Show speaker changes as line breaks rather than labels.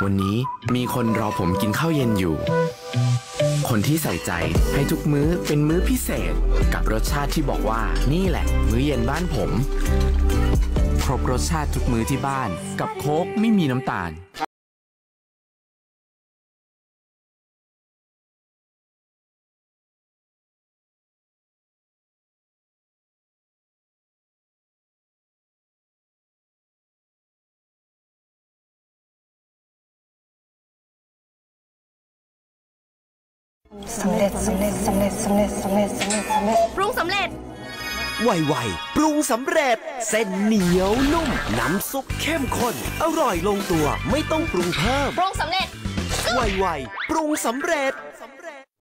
วันนี้มีคนรอผมกินข้าวเย็นอยู่คนที่ใส่ใจให้ทุกมื้อเป็นมื้อพิเศษกับรสชาติที่บอกว่านี่แหละมื้อเย็นบ้านผมครบรสชาติทุกมื้อที่บ้านกับโค้กไม่มีน้ำตาล
สำเร็จปรุงสำเร็จ
ไวๆปรุงสำเร็จเส้นเหนียวนุ่มน้ำซุปเข้มข้นอร่อยลงตัวไม่ต้องปรุงเพิ่ม
ปรุงสำเร็จ
ไวๆปรุงสำเร็จ